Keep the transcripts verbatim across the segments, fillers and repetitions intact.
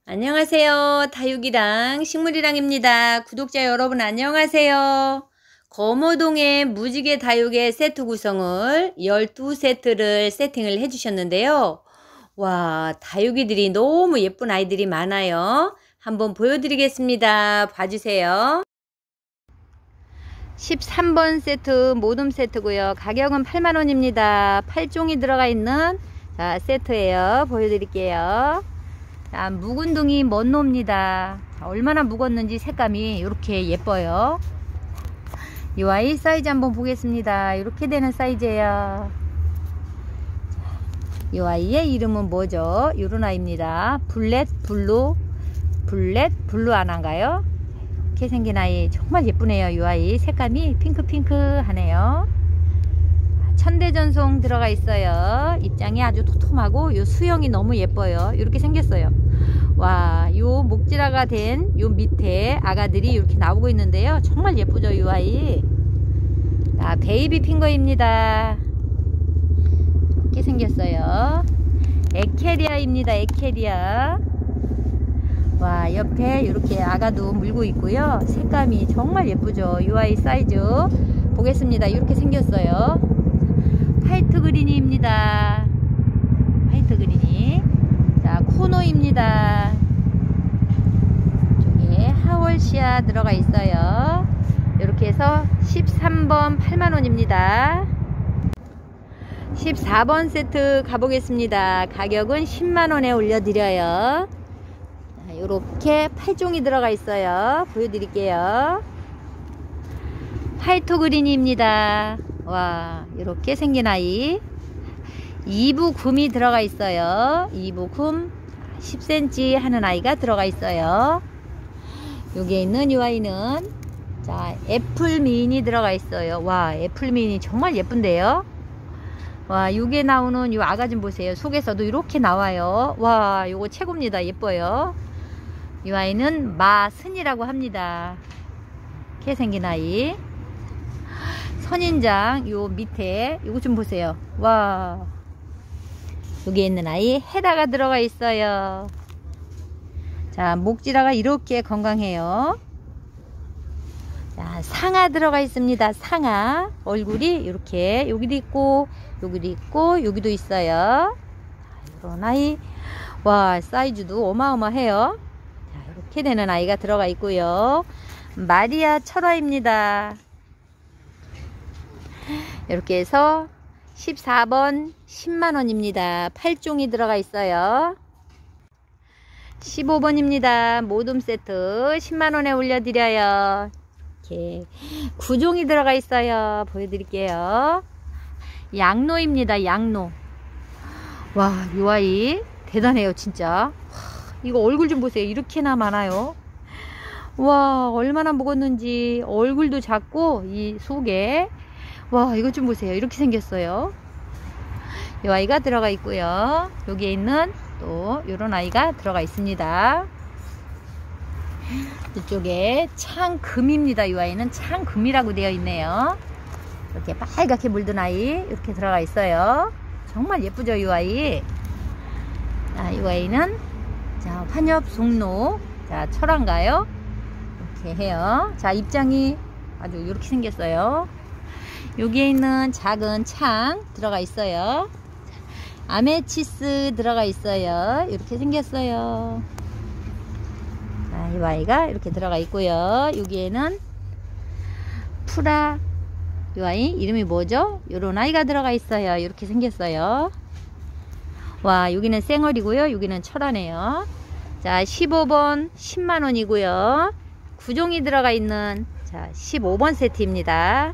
안녕하세요. 다육이랑 식물이랑입니다. 구독자 여러분 안녕하세요. 거모동의 무지개 다육의 세트 구성을 열두 세트를 세팅을 해주셨는데요. 와, 다육이들이 너무 예쁜 아이들이 많아요. 한번 보여드리겠습니다. 봐주세요. 십삼 번 세트 모둠 세트고요. 가격은 팔만 원입니다. 팔 종이 들어가 있는 자, 세트예요. 보여드릴게요. 자, 묵은둥이 먼노입니다. 얼마나 묵었는지 색감이 이렇게 예뻐요. 이 아이 사이즈 한번 보겠습니다. 이렇게 되는 사이즈예요. 이 아이의 이름은 뭐죠? 이런 아이입니다. 블랙 블루 블랙 블루 아나인가요? 이렇게 생긴 아이 정말 예쁘네요. 이 아이 색감이 핑크핑크 하네요. 천대전송 들어가 있어요. 입장이 아주 토톰하고 요 수영이 너무 예뻐요. 이렇게 생겼어요. 와, 요 목질화가 된 요 밑에 아가들이 이렇게 나오고 있는데요. 정말 예쁘죠, 이 아이. 아, 베이비 핑거입니다. 이렇게 생겼어요. 에케리아입니다. 에케리아. 와, 옆에 이렇게 아가도 물고 있고요. 색감이 정말 예쁘죠. 이 아이 사이즈 보겠습니다. 이렇게 생겼어요. 화이트 그린입니다. 화이트 그린이. 자, 코노입니다. 이쪽에 하월시아 들어가 있어요. 이렇게 해서 십삼 번 팔만 원입니다. 십사 번 세트 가보겠습니다. 가격은 십만 원에 올려드려요. 이렇게 팔 종이 들어가 있어요. 보여드릴게요. 화이트 그린입니다. 와, 이렇게 생긴 아이. 이 부 굼이 들어가 있어요. 이 부 굼 십 센티미터 하는 아이가 들어가 있어요. 여기에 있는 이 아이는 자, 애플민이 들어가 있어요. 와, 애플민이 정말 예쁜데요. 와, 여기에 나오는 이 아가 좀 보세요. 속에서도 이렇게 나와요. 와, 요거 최고입니다. 예뻐요. 이 아이는 마슨이라고 합니다. 이렇게 생긴 아이. 선인장 요 밑에 요거 좀 보세요. 와, 여기에 있는 아이 헤라가 들어가 있어요. 자, 목질화가 이렇게 건강해요. 자, 상아 들어가 있습니다. 상아 얼굴이 이렇게 여기도 있고 여기도 있고 여기도 있어요. 이런 아이. 와, 사이즈도 어마어마해요. 자, 이렇게 되는 아이가 들어가 있고요. 마리아 철화입니다. 이렇게 해서 십사 번 십만 원입니다. 팔 종이 들어가 있어요. 십오 번입니다. 모둠 세트 십만 원에 올려드려요. 이렇게 구 종이 들어가 있어요. 보여드릴게요. 양노입니다. 양노. 와, 이 아이 대단해요. 진짜. 이거 얼굴 좀 보세요. 이렇게나 많아요. 와, 얼마나 먹었는지. 얼굴도 작고 이 속에 와, 이것 좀 보세요. 이렇게 생겼어요. 이 아이가 들어가 있고요. 여기에 있는 또 이런 아이가 들어가 있습니다. 이쪽에 창금입니다. 이 아이는 창금이라고 되어 있네요. 이렇게 빨갛게 물든 아이 이렇게 들어가 있어요. 정말 예쁘죠, 이 아이. 자, 이 아이는 자, 환엽 송로. 자, 철화인가요? 이렇게 해요. 자, 입장이 아주 이렇게 생겼어요. 여기에 있는 작은 창 들어가 있어요. 아메치스 들어가 있어요. 이렇게 생겼어요. 자, 이 아이가 이렇게 들어가 있고요. 여기에는 프라, 이 아이 이름이 뭐죠? 요런 아이가 들어가 있어요. 이렇게 생겼어요. 와, 여기는 쌩얼이고요. 여기는 철화네요. 자, 십오 번 십만 원이고요. 구 종이 들어가 있는 자, 십오 번 세트입니다.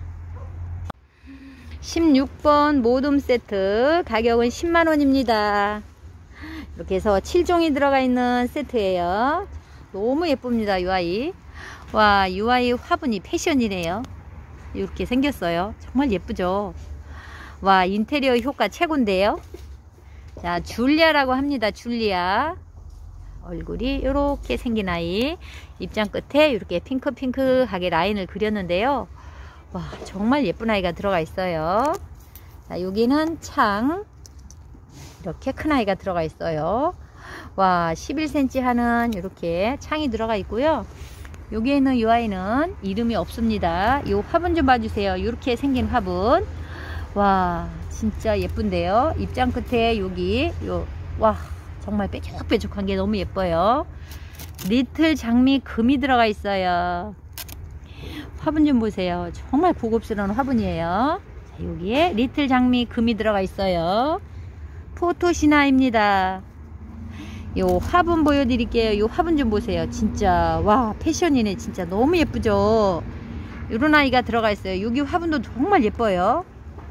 십육 번 모둠 세트 가격은 십만 원입니다. 이렇게 해서 칠 종이 들어가 있는 세트예요. 너무 예쁩니다. 이 아이. 와, 이 아이 화분이 패션이네요. 이렇게 생겼어요. 정말 예쁘죠. 와, 인테리어 효과 최고인데요. 자, 줄리아라고 합니다. 줄리아. 얼굴이 이렇게 생긴 아이. 입장 끝에 이렇게 핑크핑크하게 라인을 그렸는데요. 와, 정말 예쁜 아이가 들어가 있어요. 자, 여기는 창 이렇게 큰 아이가 들어가 있어요. 와, 십일 센티미터 하는 이렇게 창이 들어가 있고요. 여기에 있는 이 아이는 이름이 없습니다. 이 화분 좀 봐주세요. 이렇게 생긴 화분. 와, 진짜 예쁜데요. 입장 끝에 여기 요, 와, 정말 뾰족뾰족한 게 너무 예뻐요. 리틀 장미 금이 들어가 있어요. 화분 좀 보세요. 정말 고급스러운 화분이에요. 자, 여기에 리틀 장미 금이 들어가 있어요. 포토시나입니다. 요 화분 보여드릴게요. 요 화분 좀 보세요. 진짜 와, 패션이네. 진짜 너무 예쁘죠. 요런 아이가 들어가 있어요. 여기 화분도 정말 예뻐요.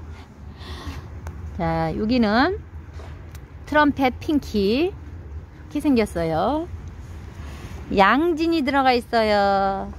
자, 여기는 트럼펫 핑키 이렇게 생겼어요. 양진이 들어가 있어요.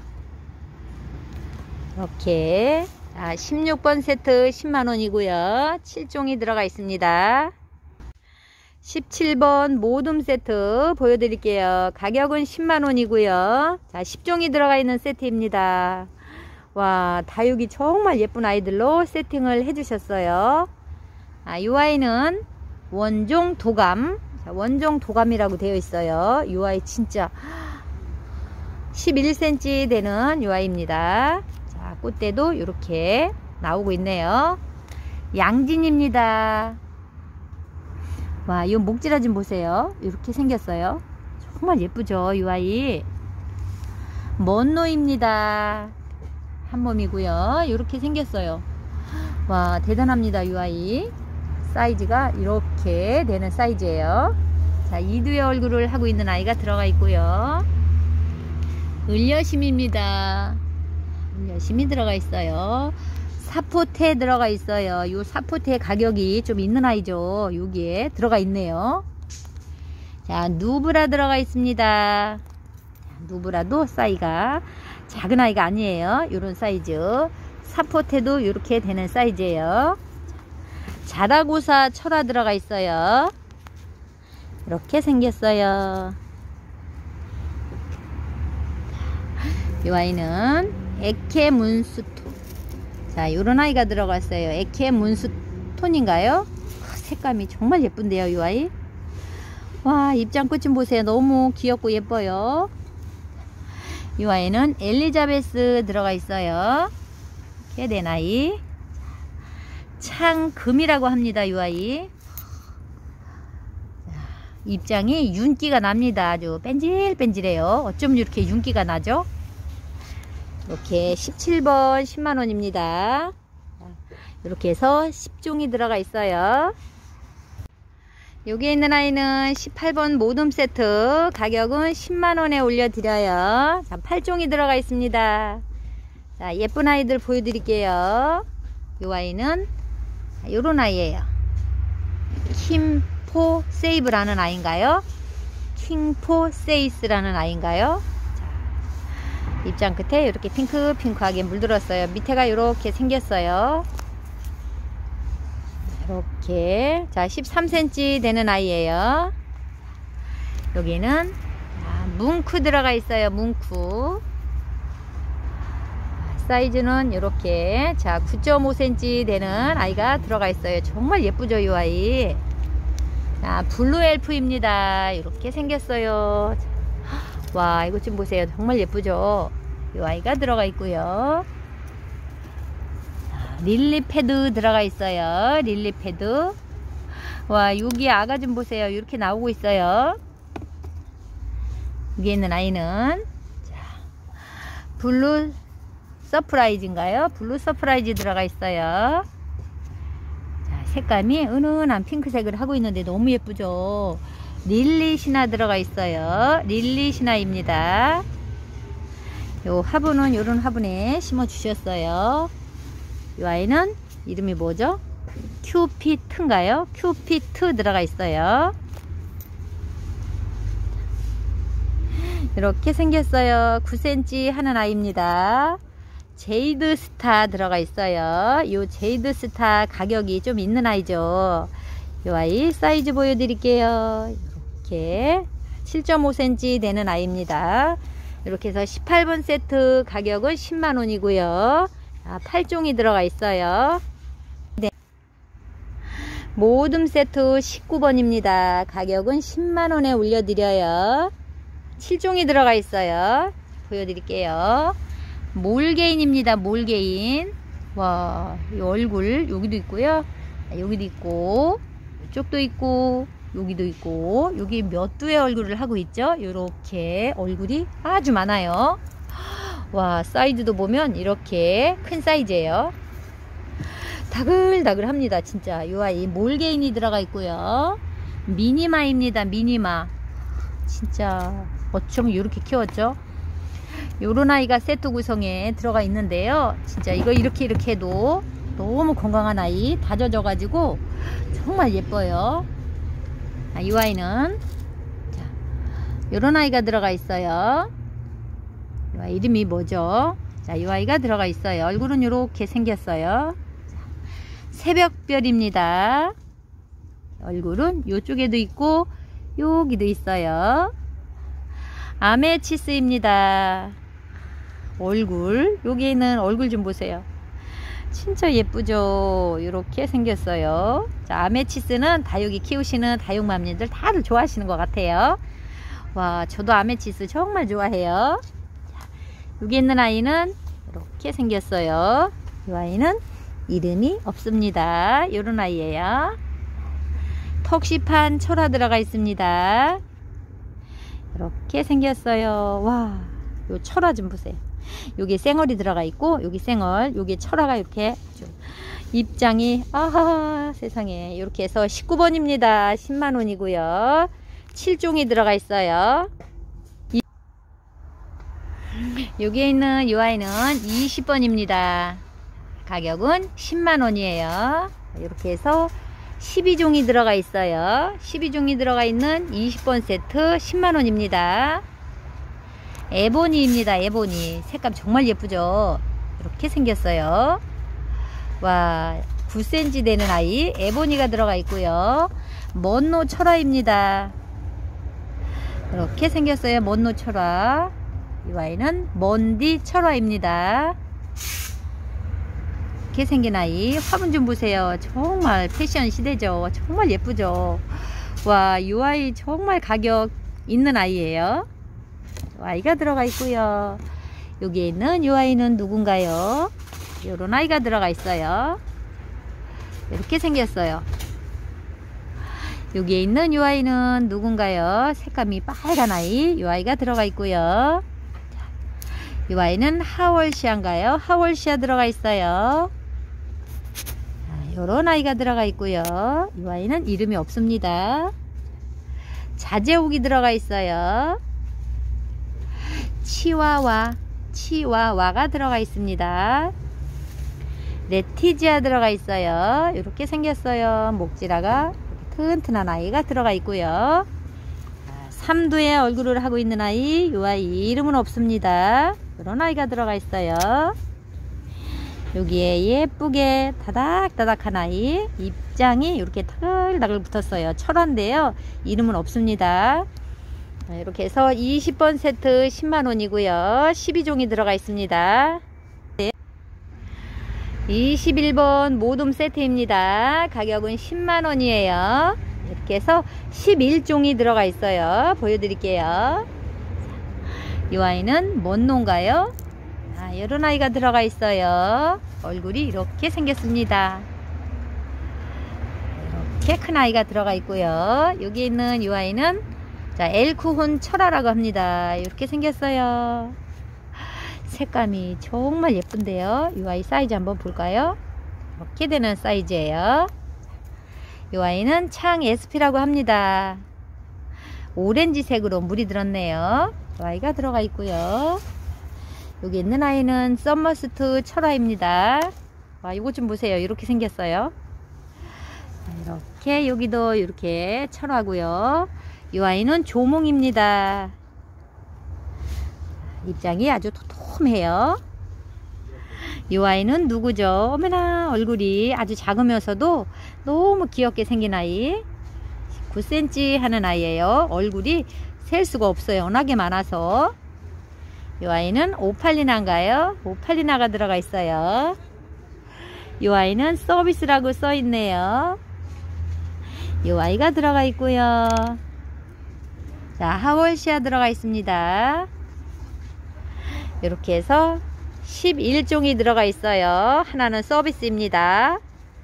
이렇게. 자, 십육 번 세트 십만 원이고요 칠 종이 들어가 있습니다. 십칠 번 모둠 세트 보여드릴게요. 가격은 십만 원이고요 자, 십 종이 들어가 있는 세트입니다. 와, 다육이 정말 예쁜 아이들로 세팅을 해주셨어요. 아, 이 아이는 원종 도감. 자, 원종 도감이라고 되어 있어요. 이 아이 진짜 십일 센티미터 되는 이 아이입니다. 자, 꽃대도 이렇게 나오고 있네요. 양진입니다. 와, 이 목지라 좀 보세요. 이렇게 생겼어요. 정말 예쁘죠, 이 아이. 먼노입니다. 한 몸이고요. 이렇게 생겼어요. 와, 대단합니다, 이 아이. 사이즈가 이렇게 되는 사이즈예요. 자, 이두의 얼굴을 하고 있는 아이가 들어가 있고요. 을려심입니다. 을려심이 들어가 있어요. 사포테 들어가 있어요. 요 사포테 가격이 좀 있는 아이죠. 여기에 들어가 있네요. 자, 누브라 들어가 있습니다. 누브라도 사이즈가 작은 아이가 아니에요. 요런 사이즈. 사포테도 이렇게 되는 사이즈예요. 자라고사 철화 들어가 있어요. 이렇게 생겼어요. 이 아이는 에케 문수톤. 자, 요런 아이가 들어갔어요. 에케 문수톤인가요? 색감이 정말 예쁜데요, 이 아이. 와, 입장꽃 좀 보세요. 너무 귀엽고 예뻐요. 이 아이는 엘리자베스 들어가 있어요. 이렇게 된 아이. 창금이라고 합니다, 이 아이. 입장이 윤기가 납니다. 아주 뺀질뺀질해요. 어쩜 이렇게 윤기가 나죠? 이렇게 십칠 번 십만 원입니다. 이렇게 해서 십 종이 들어가 있어요. 여기 있는 아이는 십팔 번 모둠 세트 가격은 십만 원에 올려드려요. 자, 팔 종이 들어가 있습니다. 자, 예쁜 아이들 보여드릴게요. 이 아이는 요런 아이예요. 킴포 세이브라는 아이인가요? 킹포 세이스라는 아이인가요? 자, 입장 끝에 이렇게 핑크 핑크하게 물들었어요. 밑에가 이렇게 생겼어요. 이렇게. 자, 십삼 센티미터 되는 아이예요. 여기는 뭉크 들어가 있어요. 뭉크. 사이즈는 이렇게. 자, 구 점 오 센티미터 되는 아이가 들어가 있어요. 정말 예쁘죠, 이 아이. 자, 블루 엘프입니다. 이렇게 생겼어요. 와, 이것 좀 보세요. 정말 예쁘죠. 이 아이가 들어가 있고요. 릴리 패드 들어가 있어요. 릴리 패드. 와, 여기 아가 좀 보세요. 이렇게 나오고 있어요. 여기 있는 아이는 자, 블루 서프라이즈인가요? 블루 서프라이즈 들어가 있어요. 자, 색감이 은은한 핑크색을 하고 있는데 너무 예쁘죠. 릴리 시나 들어가 있어요. 릴리 시나입니다. 요 화분은 요런 화분에 심어 주셨어요. 이 아이는 이름이 뭐죠? 큐피트인가요? 큐피트 들어가 있어요. 이렇게 생겼어요. 구 센티미터 하는 아이입니다. 제이드 스타 들어가 있어요. 이 제이드 스타 가격이 좀 있는 아이죠. 이 아이 사이즈 보여드릴게요. 이렇게 칠 점 오 센티미터 되는 아이입니다. 이렇게 해서 십팔 번 세트 가격은 십만 원이고요. 아, 팔 종이 들어가 있어요. 네. 모둠 세트 십구 번입니다. 가격은 십만 원에 올려드려요. 칠 종이 들어가 있어요. 보여드릴게요. 몰개인입니다. 몰개인. 와, 이 얼굴 여기도 있고요. 여기도 있고, 이쪽도 있고, 여기도 있고, 여기 몇 두의 얼굴을 하고 있죠. 이렇게 얼굴이 아주 많아요. 와, 사이즈도 보면 이렇게 큰 사이즈예요. 다글다글 합니다. 진짜 이 아이 몰개인이 들어가 있고요. 미니마입니다. 미니마. 진짜 어쩜 이렇게 키웠죠. 요런 아이가 세트 구성에 들어가 있는데요. 진짜 이거 이렇게 이렇게 해도 너무 건강한 아이. 다져져 가지고 정말 예뻐요. 아, 이 아이는 자, 요런 아이가 들어가 있어요. 이 아이 이름이 뭐죠? 자, 이 아이가 들어가 있어요. 얼굴은 이렇게 생겼어요. 자, 새벽별입니다. 얼굴은 이쪽에도 있고 여기도 있어요. 아메치스입니다. 얼굴, 여기 있는 얼굴 좀 보세요. 진짜 예쁘죠. 이렇게 생겼어요. 자, 아메치스는 다육이 키우시는 다육맘님들 다들 좋아하시는 것 같아요. 와, 저도 아메치스 정말 좋아해요. 자, 여기 있는 아이는 이렇게 생겼어요. 이 아이는 이름이 없습니다. 이런 아이예요. 턱시판 철화 들어가 있습니다. 이렇게 생겼어요. 와, 요 철화 좀 보세요. 여기 쌩얼이 들어가 있고 여기 쌩얼, 여기 철화가 이렇게 아주 입장이 아하 세상에 이렇게 해서 십구 번입니다. 십만 원이고요. 칠 종이 들어가 있어요. 여기에 있는 이 아이는 이십 번입니다. 가격은 십만 원이에요. 이렇게 해서 십이 종이 들어가 있어요. 십이 종이 들어가 있는 이십 번 세트 십만 원입니다. 에보니입니다. 에보니. 색감 정말 예쁘죠? 이렇게 생겼어요. 와, 구 센티미터 되는 아이 에보니가 들어가 있고요. 먼노 철화입니다. 이렇게 생겼어요. 먼노 철화. 이 아이는 먼디 철화입니다. 이렇게 생긴 아이. 화분 좀 보세요. 정말 패션 시대죠. 정말 예쁘죠. 와, 이 아이 정말 가격 있는 아이예요. 아이가 들어가 있고요. 여기에 있는 이 아이는 누군가요? 요런 아이가 들어가 있어요. 이렇게 생겼어요. 여기에 있는 이 아이는 누군가요? 색감이 빨간 아이. 이 아이가 들어가 있고요. 이 아이는 하월시아인가요? 하월시아 들어가 있어요. 요런 아이가 들어가 있고요. 이 아이는 이름이 없습니다. 자제옥이 들어가 있어요. 치와와, 치와와가 들어가 있습니다. 레티지아 들어가 있어요. 이렇게 생겼어요. 목지라가 튼튼한 아이가 들어가 있고요. 삼두의 얼굴을 하고 있는 아이. 이 아이 이름은 없습니다. 이런 아이가 들어가 있어요. 여기에 예쁘게 다닥다닥한 아이. 입장이 이렇게 타글다글 붙었어요. 철화인데요. 이름은 없습니다. 이렇게 해서 이십 번 세트 십만 원이고요. 십이 종이 들어가 있습니다. 이십일 번 모둠 세트입니다. 가격은 십만 원이에요. 이렇게 해서 십일 종이 들어가 있어요. 보여드릴게요. 이 아이는 먼노인가요? 아, 이런 아이가 들어가 있어요. 얼굴이 이렇게 생겼습니다. 이렇게 큰 아이가 들어가 있고요. 여기 있는 이 아이는 자, 엘쿠혼 철화라고 합니다. 이렇게 생겼어요. 색감이 정말 예쁜데요. 이 아이 사이즈 한번 볼까요? 이렇게 되는 사이즈예요. 이 아이는 창 에스피라고 합니다. 오렌지색으로 물이 들었네요. 이 아이가 들어가 있고요. 여기 있는 아이는 썸머스트 철화입니다. 와, 이거 좀 보세요. 이렇게 생겼어요. 이렇게 여기도 이렇게 철화고요. 이 아이는 조몽입니다. 입장이 아주 도톰해요. 이 아이는 누구죠? 어머나, 얼굴이 아주 작으면서도 너무 귀엽게 생긴 아이. 구 센티미터 하는 아이예요. 얼굴이 셀 수가 없어요. 워낙에 많아서. 이 아이는 오팔리나인가요? 오팔리나가 들어가 있어요. 이 아이는 서비스라고 써 있네요. 이 아이가 들어가 있고요. 자, 하월시아 들어가 있습니다. 이렇게 해서 십일 종이 들어가 있어요. 하나는 서비스입니다.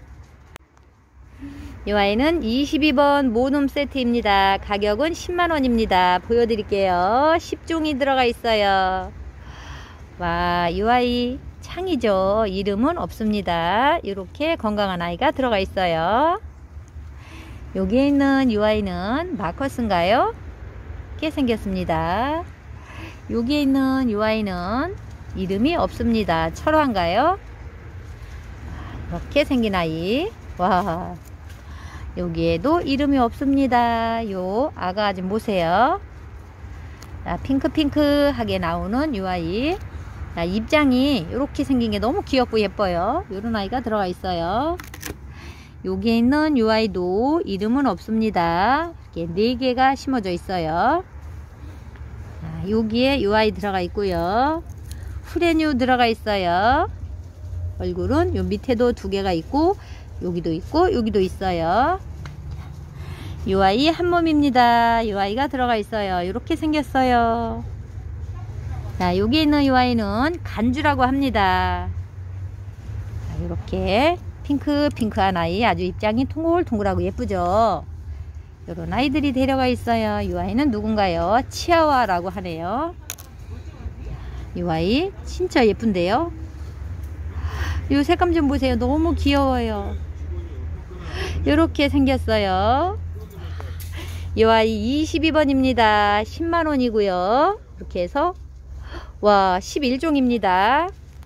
이 아이는 이십이 번 모둠 세트입니다. 가격은 십만 원입니다. 보여드릴게요. 십 종이 들어가 있어요. 와, 이 아이 창이죠. 이름은 없습니다. 이렇게 건강한 아이가 들어가 있어요. 여기에 있는 이 아이는 마커스인가요? 이렇게 생겼습니다. 여기에 있는 이 아이는 이름이 없습니다. 철화인가요? 이렇게 생긴 아이. 와, 여기에도 이름이 없습니다. 요 아가 좀 보세요. 자, 핑크핑크하게 나오는 이 아이. 자, 입장이 이렇게 생긴 게 너무 귀엽고 예뻐요. 이런 아이가 들어가 있어요. 여기에 있는 이 아이도 이름은 없습니다. 이렇게 네 개가 심어져 있어요. 자, 여기에 이 아이 들어가 있고요. 후레뉴 들어가 있어요. 얼굴은 요 밑에도 두 개가 있고 여기도 있고 여기도 있어요. 이 아이 한 몸입니다. 이 아이가 들어가 있어요. 이렇게 생겼어요. 자, 여기 있는 이 아이는 간주라고 합니다. 자, 이렇게 핑크 핑크한 아이, 아주 입장이 통글통글하고 예쁘죠. 이런 아이들이 데려가 있어요. 이 아이는 누군가요? 치아와라고 하네요. 이 아이 진짜 예쁜데요. 이 색감 좀 보세요. 너무 귀여워요. 이렇게 생겼어요. 이 아이 이십이 번입니다. 십만 원이고요. 이렇게 해서 와, 십일 종입니다.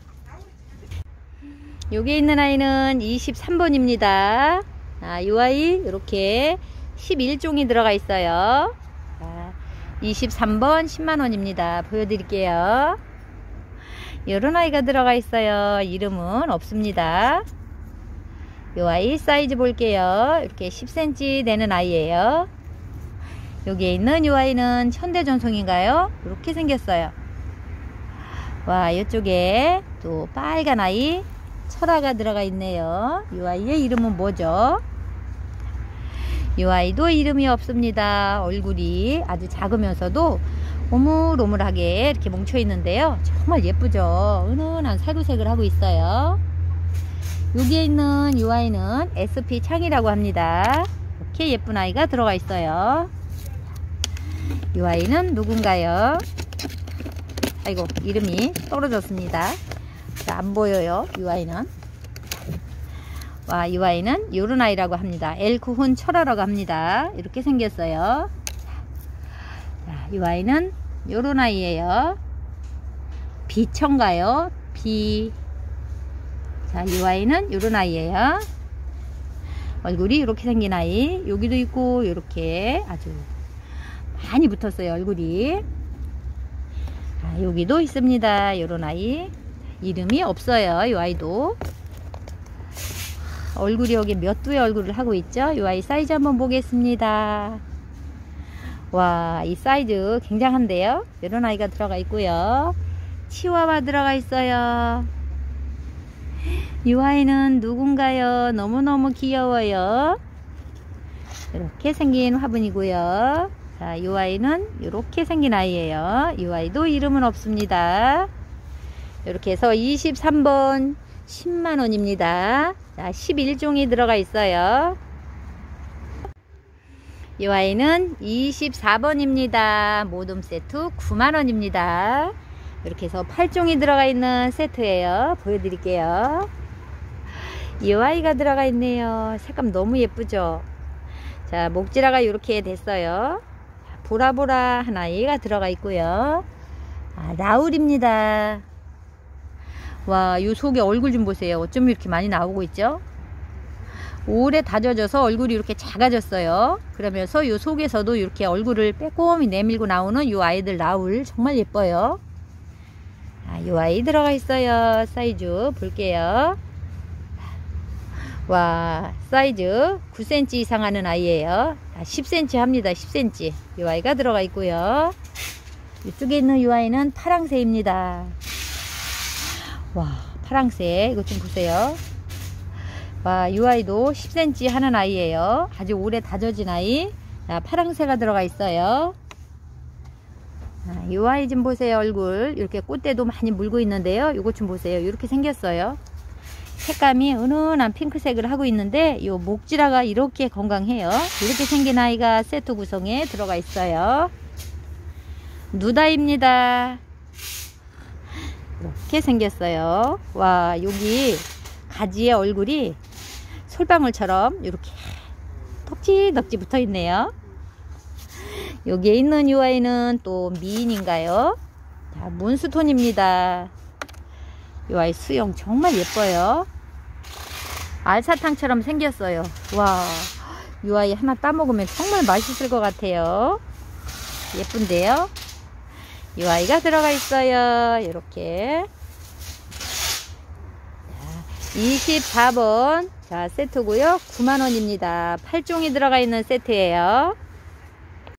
여기 있는 아이는 이십삼 번입니다. 아, 이 아이 이렇게 십일 종이 들어가 있어요. 아, 이십삼 번 십만 원입니다. 보여드릴게요. 이런 아이가 들어가 있어요. 이름은 없습니다. 이 아이 사이즈 볼게요. 이렇게 십 센티미터 되는 아이예요. 여기에 있는 이 아이는 현대전송인가요? 이렇게 생겼어요. 와, 이쪽에 또 빨간 아이 철화가 들어가 있네요. 이 아이의 이름은 뭐죠? 이 아이도 이름이 없습니다. 얼굴이 아주 작으면서도 오물오물하게 이렇게 뭉쳐 있는데요. 정말 예쁘죠? 은은한 살구색을 하고 있어요. 여기에 있는 이 아이는 에스피 창이라고 합니다. 이렇게 예쁜 아이가 들어가 있어요. 이 아이는 누군가요? 아이고, 이름이 떨어졌습니다. 자, 안 보여요. 이 아이는. 와, 이 아이는 요런 아이라고 합니다. 엘쿠훈 철화라고 합니다. 이렇게 생겼어요. 자, 이 아이는 요런 아이예요. 비청가요? 비. 자, 이 아이는 요런 아이예요. 얼굴이 이렇게 생긴 아이. 여기도 있고 이렇게 아주 많이 붙었어요. 얼굴이. 아, 여기도 있습니다. 요런 아이. 이름이 없어요. 이 아이도. 얼굴이 여기 몇 두의 얼굴을 하고 있죠. 이 아이 사이즈 한번 보겠습니다. 와, 이 사이즈 굉장한데요. 이런 아이가 들어가 있고요. 치와와 들어가 있어요. 이 아이는 누군가요? 너무너무 귀여워요. 이렇게 생긴 화분이고요. 자, 이 아이는 이렇게 생긴 아이예요. 이 아이도 이름은 없습니다. 이렇게 해서 이십삼 번 십만 원입니다. 자, 십일 종이 들어가 있어요. 이 아이는 이십사 번입니다. 모둠 세트 구만 원입니다. 이렇게 해서 팔 종이 들어가 있는 세트예요. 보여드릴게요. 이 아이가 들어가 있네요. 색감 너무 예쁘죠? 자, 목지라가 이렇게 됐어요. 보라보라한 아이가 들어가 있고요. 아, 라울입니다. 와, 이 속에 얼굴 좀 보세요. 어쩜 이렇게 많이 나오고 있죠? 오래 다져져서 얼굴이 이렇게 작아졌어요. 그러면서 이 속에서도 이렇게 얼굴을 빼꼼히 내밀고 나오는 이 아이들 라울 정말 예뻐요. 아, 이 아이 들어가 있어요. 사이즈 볼게요. 와, 사이즈 구 센티미터 이상 하는 아이예요. 아, 십 센티미터 합니다. 십 센티미터. 이 아이가 들어가 있고요. 이쪽에 있는 이 아이는 파랑새입니다. 와, 파랑새 이것 좀 보세요. 와, 이 아이도 십 센티미터 하는 아이예요. 아주 오래 다져진 아이. 자, 파랑새가 들어가 있어요. 자, 이 아이 좀 보세요. 얼굴 이렇게 꽃대도 많이 물고 있는데요. 이것 좀 보세요. 이렇게 생겼어요. 색감이 은은한 핑크색을 하고 있는데 이 목지라가 이렇게 건강해요. 이렇게 생긴 아이가 세트 구성에 들어가 있어요. 누다입니다. 이렇게 생겼어요. 와, 여기 가지의 얼굴이 솔방울처럼 이렇게 덕지덕지 붙어 있네요. 여기에 있는 이 아이는 또 미인인가요? 자, 문스톤입니다. 이 아이 수영 정말 예뻐요. 알사탕처럼 생겼어요. 와, 이 아이 하나 따먹으면 정말 맛있을 것 같아요. 예쁜데요? 이 아이가 들어가 있어요. 이렇게 이십사 번 자 세트고요. 구만 원입니다. 팔 종이 들어가 있는 세트예요.